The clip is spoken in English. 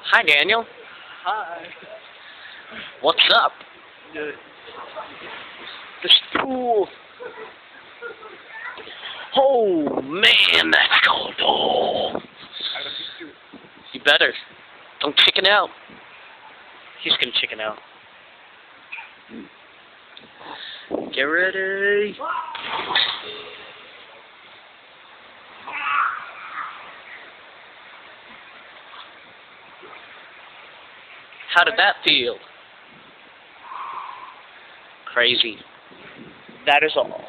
Hi, Daniel. Hi. What's up? Good. This pool. Oh, man, that's cold. Oh. You better. Don't chicken out. He's gonna chicken out. Get ready. How did that feel? Crazy. That is all.